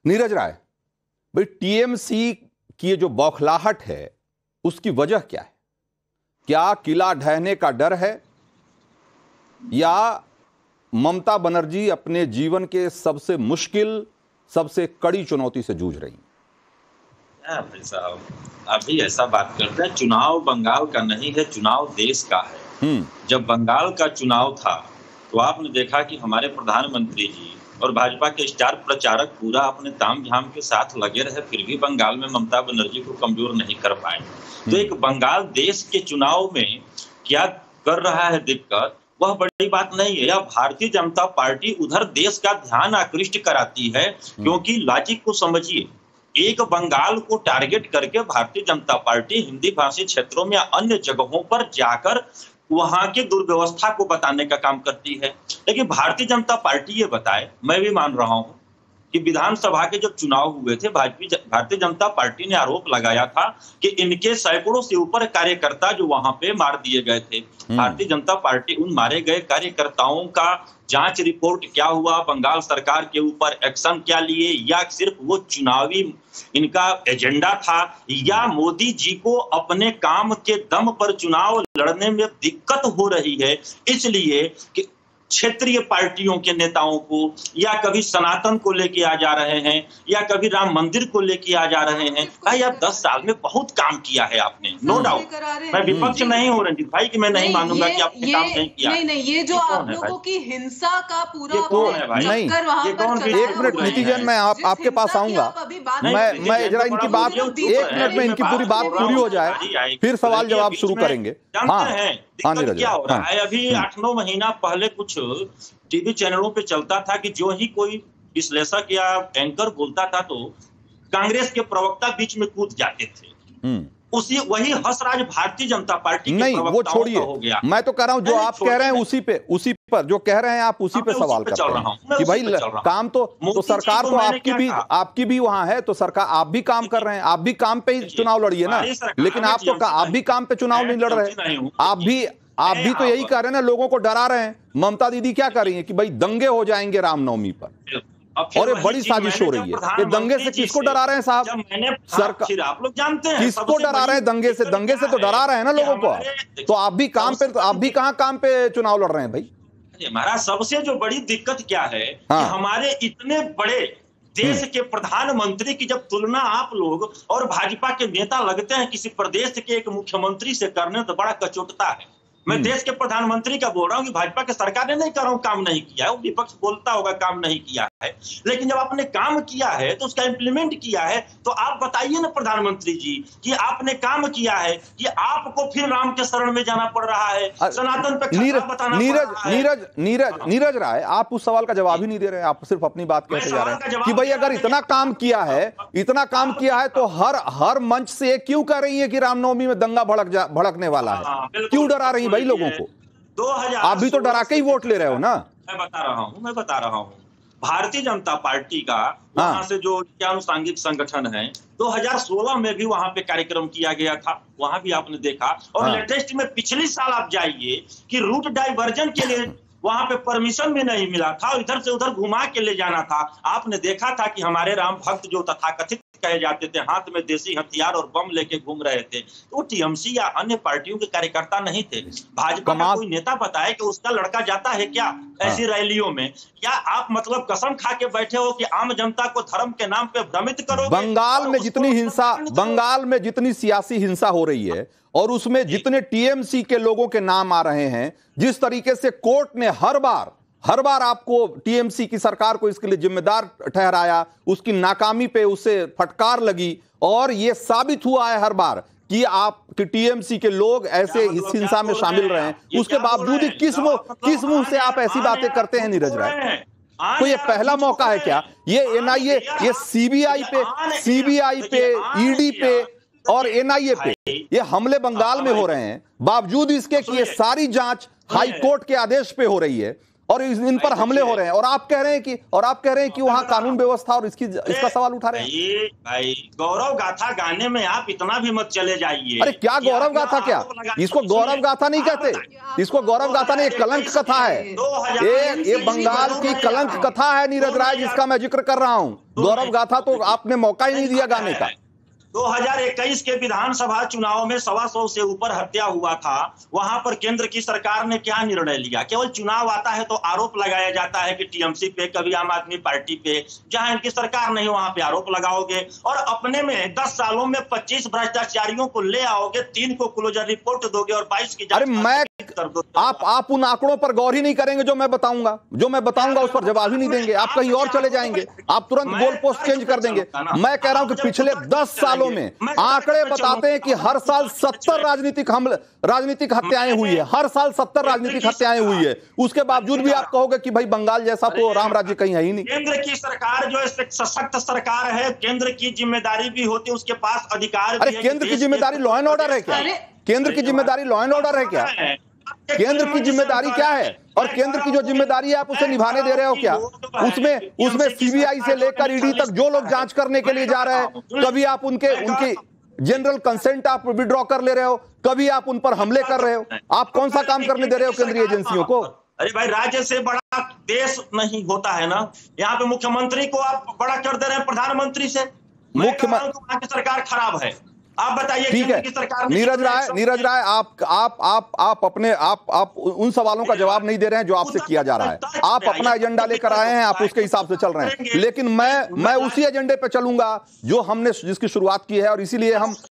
नीरज राय भाई, टीएमसी की ये जो बौखलाहट है उसकी वजह क्या है? क्या किला ढहने का डर है या ममता बनर्जी अपने जीवन के सबसे मुश्किल, सबसे कड़ी चुनौती से जूझ रही हैं? भाई साहब, अभी ऐसा बात करते हैं, चुनाव बंगाल का नहीं है, चुनाव देश का है। जब बंगाल का चुनाव था तो आपने देखा कि हमारे प्रधानमंत्री जी और भाजपा के स्टार प्रचारक पूरा अपने तामझाम के साथ लगे रहे, फिर भी बंगाल में ममता बनर्जी को कमजोर नहीं कर पाए। तो एक बंगाल देश के चुनाव में क्या कर रहा है दिक्कत, वह बड़ी बात नहीं है। या भारतीय जनता पार्टी उधर देश का ध्यान आकृष्ट कराती है, क्योंकि लॉजिक को समझिए, एक बंगाल को टारगेट करके भारतीय जनता पार्टी हिंदी भाषी क्षेत्रों में अन्य जगहों पर जाकर वहां के दुर्व्यवस्था को बताने का काम करती है। लेकिन भारतीय जनता पार्टी ये बताए, मैं भी मान रहा हूं कि विधानसभा के जब चुनाव हुए थे, भारतीय जनता पार्टी ने आरोप लगाया था कि इनके सैकड़ों से ऊपर कार्यकर्ता जो वहां पे मार दिए गए थे। भारतीय जनता पार्टी उन मारे गए कार्यकर्ताओं का जांच रिपोर्ट क्या हुआ, बंगाल सरकार के ऊपर एक्शन क्या लिए, या सिर्फ वो चुनावी इनका एजेंडा था, या मोदी जी को अपने काम के दम पर चुनाव लड़ने में दिक्कत हो रही है इसलिए कि क्षेत्रीय पार्टियों के नेताओं को या कभी सनातन को लेके आ जा रहे हैं या कभी राम मंदिर को लेके आ जा रहे हैं। भाई आप 10 साल में बहुत काम किया है आपने, नो डाउट। मैं विपक्ष नहीं हूँ रंजीत भाई कि मैं नहीं मानूंगा कि आपने काम नहीं किया। नहीं, ये जो आप लोगों की हिंसा का पूरा नहीं, एक मिनट नीति जैन, मैं आपके पास आऊंगा। मैं जरा इनकी बात 1 मिनट में इनकी पूरी बात पूरी हो जाए, फिर सवाल जवाब शुरू करेंगे। क्या हो रहा है, अभी 8-9 महीना पहले कुछ टीवी चैनलों पे चलता था कि जो ही कोई विश्लेषक या एंकर बोलता था तो कांग्रेस के प्रवक्ता बीच में कूद जाते थे। वही हंसराज भारतीय जनता पार्टी के नहीं, वो छोड़िए, मैं तो कह रहा हूं जो आप कह रहे हैं उसी पर जो कह रहे हैं आप उसी पे सवाल करते हैं कि भाई काम तो सरकार तो आपकी भी वहां है, तो सरकार आप भी काम कर रहे हैं, आप भी काम पे ही चुनाव लड़िए ना। लेकिन आप भी काम पे चुनाव नहीं लड़ रहे, आप भी तो यही कर रहे हैं ना, लोगों को डरा रहे हैं। ममता दीदी क्या कर रही है कि भाई दंगे हो जाएंगे रामनवमी पर, और ये बड़ी साजिश हो रही है। ये दंगे से किसको डरा रहे हैं साहब? सरकार, आप लोग जानते हैं किसको डरा रहे हैं? दंगे से तो डरा रहे हैं ना लोगों को। तो आप भी काम पे, आप भी कहां काम पे चुनाव लड़ रहे हैं भाई? हमारा सबसे जो बड़ी दिक्कत क्या है कि हमारे इतने बड़े देश के प्रधानमंत्री की जब तुलना आप लोग और भाजपा के नेता लगते हैं किसी प्रदेश के एक मुख्यमंत्री से करने, तो बड़ा कचोटता है। मैं देश के प्रधानमंत्री का बोल रहा हूं कि भाजपा के सरकार ने नहीं कर रहा हूं काम नहीं किया है, वो विपक्ष बोलता होगा काम नहीं किया है, लेकिन जब आपने काम किया है तो उसका इंप्लीमेंट किया है, तो आप बताइए ना प्रधानमंत्री जी कि आपने काम किया है कि आपको फिर राम के शरण में जाना पड़ रहा है, सनातन पे बताना नीरज राय, आप उस सवाल का जवाब ही नहीं दे रहे हैं, आप सिर्फ अपनी बात कहते जा रहे हैं कि भाई अगर इतना काम किया है तो हर मंच से क्यों कह रही है कि रामनवमी में दंगा भड़कने वाला है? क्यों डरा रही भाई लोगों को? 2000 आप भी तो डरा के ही वोट ले रहे हो ना। मैं बता रहा हूं भारतीय जनता पार्टी का वहां से जो अनुसांगिक संगठन है, 2016 में भी वहां पे कार्यक्रम किया गया था, वहां भी आपने देखा। और लेटेस्ट में पिछले साल आप जाइए कि रूट डाइवर्जन के लिए वहां पे परमिशन भी नहीं मिला था, इधर से उधर घुमा के ले जाना था। आपने देखा था कि हमारे राम भक्त जो तथाकथित कहे जाते थे, हाथ में देसी हथियार और बम लेके घूम रहे थे, तो टीएमसी या अन्य पार्टियों के कार्यकर्ता नहीं थे। भाजपा का कोई नेता बताए कि उसका लड़का जाता है क्या ऐसी रैलियों में? क्या आप मतलब कसम खा के बैठे हो कि आम जनता को धर्म के नाम पे भ्रमित करोगे? बंगाल में जितनी सियासी हिंसा हो रही है और उसमें जितने टीएमसी के लोगों के नाम आ रहे हैं, जिस तरीके से कोर्ट ने हर बार आपको टीएमसी की सरकार को इसके लिए जिम्मेदार ठहराया, उसकी नाकामी पे उसे फटकार लगी, और यह साबित हुआ है हर बार कि टीएमसी के लोग ऐसे इस हिंसा में शामिल रहे हैं, उसके बावजूद ही किस मुंह से आप ऐसी बातें करते हैं नीरज राय? तो ये पहला मौका है क्या? ये एनआईए, ये सीबीआई पे, ईडी पे और एनआईए पे ये हमले बंगाल में हो रहे हैं, बावजूद इसके कि ये सारी जांच हाई कोर्ट के आदेश पे हो रही है, और इन पर हमले हो रहे हैं, और आप कह रहे हैं कि वहां कानून व्यवस्था और इसका सवाल उठा रहे हैं। भाई गौरव गाथा गाने में आप इतना भी मत चले जाइए। अरे क्या गौरव गाथा, क्या इसको गौरव गाथा नहीं कहते, इसको गौरव गाथा नहीं, कलंक कथा है, ये बंगाल की कलंक कथा है नीरज राय जिसका मैं जिक्र कर रहा हूं। गौरव गाथा तो आपने मौका ही नहीं दिया गाने का। 2021 के विधानसभा चुनाव में 125 से ऊपर हत्या हुआ था। वहां पर केंद्र की सरकार ने क्या निर्णय लिया? केवल चुनाव आता है तो आरोप लगाया जाता है कि टीएमसी पे, कभी आम आदमी पार्टी पे। जहां इनकी सरकार नहीं वहां पे आरोप लगाओगे, और अपने में 10 सालों में 25 भ्रष्टाचारियों को ले आओगे, 3 को क्लोजर रिपोर्ट दोगे और 22 की अरे मैं आप उन आंकड़ों पर गौर ही नहीं करेंगे जो मैं बताऊंगा उस पर जवाब ही नहीं देंगे। आप कहीं और चले जाएंगे, आप तुरंत गोल पोस्ट चेंज कर देंगे। मैं कह रहा हूं कि पिछले 10 सालों में आंकड़े बताते हैं कि हर साल 70 राजनीतिक हत्याएं हुई है, हर साल 70 राजनीतिक हत्याएं हुई है। उसके बावजूद भी आप कहोगे कि भाई बंगाल जैसा तो राम राज्य कहीं है ही नहीं। केंद्र की सरकार जो सशक्त सरकार है, केंद्र की जिम्मेदारी भी होती है, उसके पास अधिकार। अरे केंद्र की जिम्मेदारी लॉ एंड ऑर्डर है क्या? केंद्र की जिम्मेदारी लॉ एंड ऑर्डर है क्या? केंद्र की जिम्मेदारी क्या है? और केंद्र की जो जिम्मेदारी है आप उसे निभाने दे रहे हो क्या? उसमें सीबीआई से लेकर ईडी तक जो लोग जांच करने के लिए जा रहे हैं, कभी आप उनकी जनरल कंसेंट आप विड्रॉ कर ले रहे हो, कभी आप उन पर हमले कर रहे हो। आप कौन सा काम करने दे रहे हो केंद्रीय एजेंसियों को? अरे भाई, राज्य से बड़ा देश नहीं होता है ना। यहाँ पे मुख्यमंत्री को आप बड़ा कर दे रहे हैं प्रधानमंत्री से। मुख्यमंत्री की सरकार खराब है, आप बताइए। ठीक है नीरज राय, आप उन सवालों का जवाब नहीं दे रहे हैं जो आपसे किया जा रहा है। आप अपना एजेंडा लेकर आए हैं, आप उसके हिसाब से चल रहे हैं, लेकिन मैं उसी एजेंडे पे चलूंगा जो हमने जिसकी शुरुआत की है, और इसीलिए हम